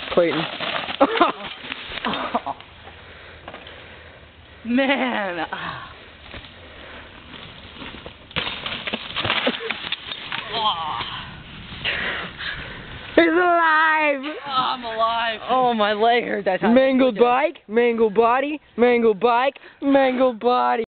Clayton. Oh. Man. He's alive! Oh, I'm alive. Oh, my leg hurt that time. Mangled bike, mangled body, mangled bike, mangled body.